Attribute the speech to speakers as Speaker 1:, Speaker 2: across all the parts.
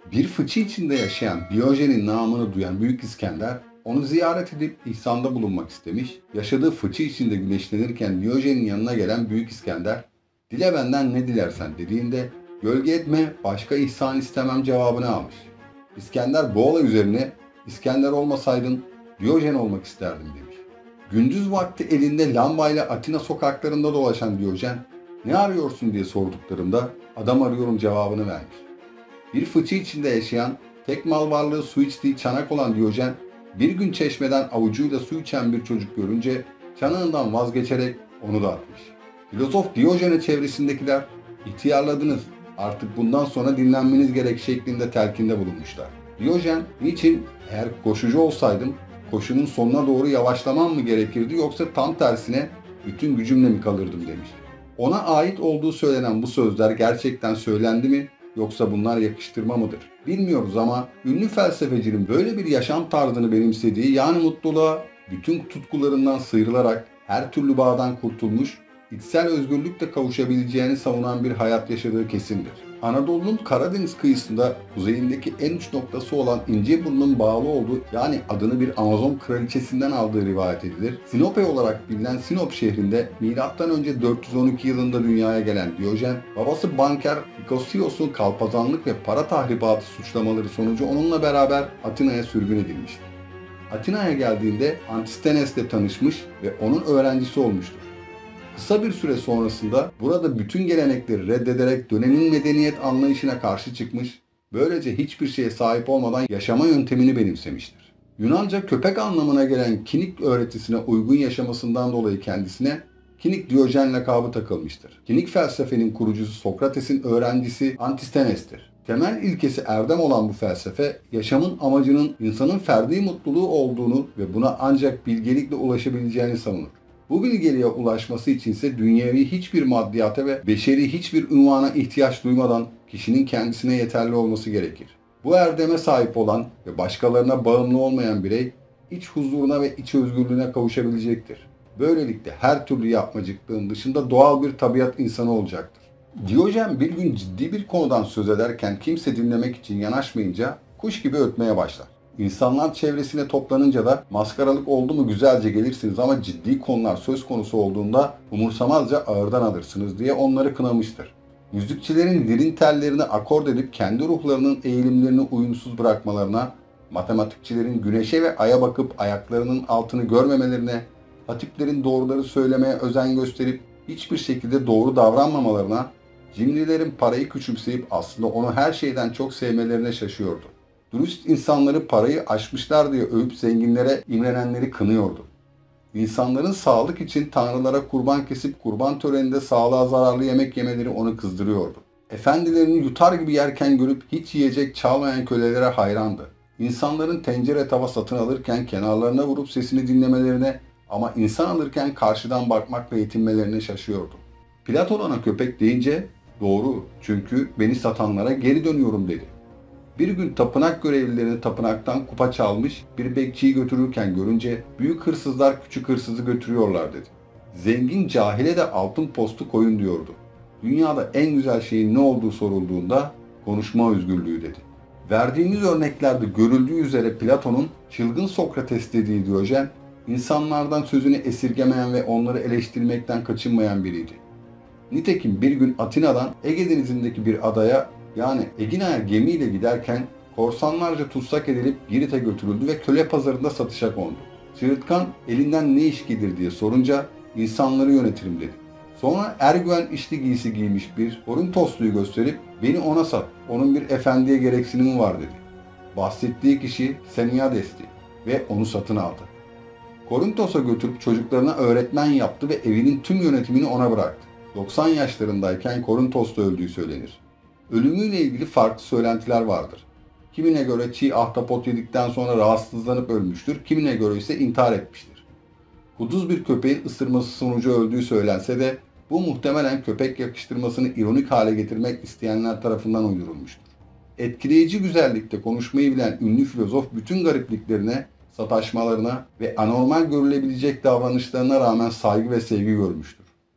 Speaker 1: Bir fıçı içinde yaşayan Diyojen'in namını duyan Büyük İskender, onu ziyaret edip ihsanda bulunmak istemiş. Yaşadığı fıçı içinde güneşlenirken Diyojen'in yanına gelen Büyük İskender, "Dile benden ne dilersen" dediğinde, "Gölge etme, başka ihsan istemem" cevabını almış. İskender bu olay üzerine, "İskender olmasaydın Diyojen olmak isterdim" demiş. Gündüz vakti elinde lambayla Atina sokaklarında dolaşan Diyojen, "Ne arıyorsun?" diye sorduklarında, "Adam arıyorum" cevabını vermiş. Bir fıçı içinde yaşayan, tek mal varlığı su içtiği çanak olan Diyojen, bir gün çeşmeden avucuyla su içen bir çocuk görünce çanağından vazgeçerek onu da atmış. Filozof Diyojen'e çevresindekiler, "İhtiyarladınız, artık bundan sonra dinlenmeniz gerek" şeklinde telkinde bulunmuşlar. Diyojen, niçin "Eğer koşucu olsaydım koşunun sonuna doğru yavaşlamam mı gerekirdi, yoksa tam tersine bütün gücümle mi kalırdım" demiş. Ona ait olduğu söylenen bu sözler gerçekten söylendi mi, yoksa bunlar yakıştırma mıdır? Bilmiyoruz ama ünlü felsefecinin böyle bir yaşam tarzını benimsediği, yani mutluluğa bütün tutkularından sıyrılarak her türlü bağdan kurtulmuş, içsel özgürlükle kavuşabileceğini savunan bir hayat yaşadığı kesindir. Anadolu'nun Karadeniz kıyısında kuzeyindeki en uç noktası olan İnceburnu'nun bağlı olduğu, yani adını bir Amazon kraliçesinden aldığı rivayet edilir. Sinope olarak bilinen Sinop şehrinde M.Ö. 412 yılında dünyaya gelen Diyojen, babası banker Nikosios'un kalpazanlık ve para tahribatı suçlamaları sonucu onunla beraber Atina'ya sürgün edilmiştir. Atina'ya geldiğinde Antistenes'le tanışmış ve onun öğrencisi olmuştur. Kısa bir süre sonrasında burada bütün gelenekleri reddederek dönemin medeniyet anlayışına karşı çıkmış, böylece hiçbir şeye sahip olmadan yaşama yöntemini benimsemiştir. Yunanca köpek anlamına gelen Kinik öğretisine uygun yaşamasından dolayı kendisine Kinik Diyojen lakabı takılmıştır. Kinik felsefenin kurucusu Sokrates'in öğrencisi Antistenes'tir. Temel ilkesi erdem olan bu felsefe, yaşamın amacının insanın ferdi mutluluğu olduğunu ve buna ancak bilgelikle ulaşabileceğini savunur. Bu bilgeliğe ulaşması içinse dünyevi hiçbir maddiyata ve beşeri hiçbir unvana ihtiyaç duymadan kişinin kendisine yeterli olması gerekir. Bu erdeme sahip olan ve başkalarına bağımlı olmayan birey, iç huzuruna ve iç özgürlüğüne kavuşabilecektir. Böylelikle her türlü yapmacıklığın dışında doğal bir tabiat insanı olacaktır. Diyojen bir gün ciddi bir konudan söz ederken kimse dinlemek için yanaşmayınca kuş gibi ötmeye başlar. İnsanlar çevresine toplanınca da "Maskaralık oldu mu güzelce gelirsiniz ama ciddi konular söz konusu olduğunda umursamazca ağırdan alırsınız" diye onları kınamıştır. Müzikçilerin dilin tellerini akord edip kendi ruhlarının eğilimlerini uyumsuz bırakmalarına, matematikçilerin güneşe ve aya bakıp ayaklarının altını görmemelerine, hatiplerin doğruları söylemeye özen gösterip hiçbir şekilde doğru davranmamalarına, cimrilerin parayı küçümseyip aslında onu her şeyden çok sevmelerine şaşıyordu. Dürüst insanları parayı aşmışlar diye övüp zenginlere imrenenleri kınıyordu. İnsanların sağlık için tanrılara kurban kesip kurban töreninde sağlığa zararlı yemek yemeleri onu kızdırıyordu. Efendilerini yutar gibi yerken görüp hiç yiyecek çalmayan kölelere hayrandı. İnsanların tencere tava satın alırken kenarlarına vurup sesini dinlemelerine, ama insan alırken karşıdan bakmakla yetinmelerine şaşıyordu. Platon ona köpek deyince, "Doğru, çünkü beni satanlara geri dönüyorum" dedi. Bir gün tapınak görevlilerini tapınaktan kupa çalmış bir bekçiyi götürürken görünce, "Büyük hırsızlar küçük hırsızı götürüyorlar" dedi. "Zengin cahile de altın postu koyun" diyordu. "Dünyada en güzel şeyin ne olduğu sorulduğunda konuşma özgürlüğü" dedi. Verdiğimiz örneklerde görüldüğü üzere Platon'un çılgın Sokrates dediği Diyojen, insanlardan sözünü esirgemeyen ve onları eleştirmekten kaçınmayan biriydi. Nitekim bir gün Atina'dan Ege Denizi'ndeki bir adaya, yani Egina'ya gemiyle giderken korsanlarca tutsak edilip Girit'e götürüldü ve köle pazarında satışa kondu. Çığırtkan elinden "Ne iş gelir?" diye sorunca "İnsanları yönetirim" dedi. Sonra ergüven içli giysi giymiş bir Korintoslu'yu gösterip "Beni ona sat, onun bir efendiye gereksinimi var" dedi. Bahsettiği kişi Seniades'ti ve onu satın aldı. Korintos'a götürüp çocuklarına öğretmen yaptı ve evinin tüm yönetimini ona bıraktı. 90 yaşlarındayken Korintos'ta öldüğü söylenir. Ölümüyle ilgili farklı söylentiler vardır. Kimine göre çiğ ahtapot yedikten sonra rahatsızlanıp ölmüştür, kimine göre ise intihar etmiştir. Kuduz bir köpeğin ısırması sonucu öldüğü söylense de bu muhtemelen köpek yakıştırmasını ironik hale getirmek isteyenler tarafından uydurulmuştur. Etkileyici güzellikte konuşmayı bilen ünlü filozof bütün garipliklerine, sataşmalarına ve anormal görülebilecek davranışlarına rağmen saygı ve sevgi görmüştür.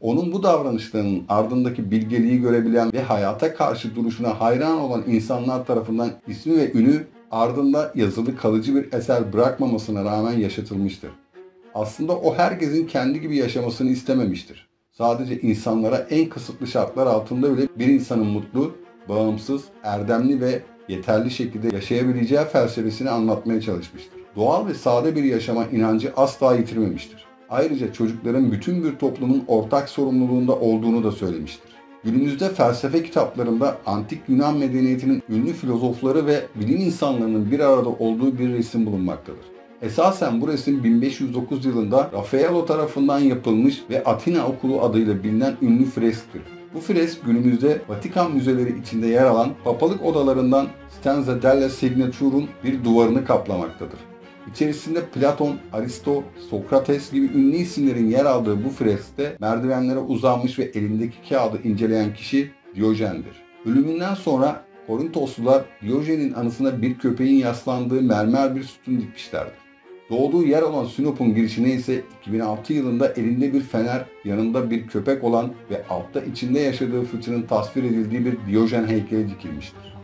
Speaker 1: Onun bu davranışlarının ardındaki bilgeliği görebilen ve hayata karşı duruşuna hayran olan insanlar tarafından ismi ve ünü ardında yazılı kalıcı bir eser bırakmamasına rağmen yaşatılmıştır. Aslında o herkesin kendi gibi yaşamasını istememiştir. Sadece insanlara en kısıtlı şartlar altında bile bir insanın mutlu, bağımsız, erdemli ve yeterli şekilde yaşayabileceği felsefesini anlatmaya çalışmıştır. Doğal ve sade bir yaşama inancı asla yitirmemiştir. Ayrıca çocukların bütün bir toplumun ortak sorumluluğunda olduğunu da söylemiştir. Günümüzde felsefe kitaplarında antik Yunan medeniyetinin ünlü filozofları ve bilim insanlarının bir arada olduğu bir resim bulunmaktadır. Esasen bu resim 1509 yılında Raffaello tarafından yapılmış ve Atina Okulu adıyla bilinen ünlü fresktir. Bu fresk günümüzde Vatikan müzeleri içinde yer alan papalık odalarından Stanza della Signature'un bir duvarını kaplamaktadır. İçerisinde Platon, Aristo, Sokrates gibi ünlü isimlerin yer aldığı bu freskte merdivenlere uzanmış ve elindeki kağıdı inceleyen kişi Diyojen'dir. Ölümünden sonra Korintoslular Diyojen'in anısına bir köpeğin yaslandığı mermer bir sütun dikmişlerdir. Doğduğu yer olan Sinop'un girişine ise 2006 yılında elinde bir fener, yanında bir köpek olan ve altta içinde yaşadığı fıçının tasvir edildiği bir Diyojen heykeli dikilmiştir.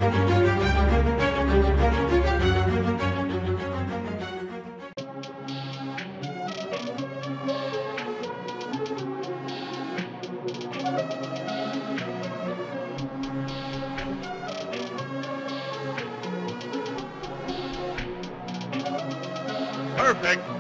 Speaker 2: Perfect.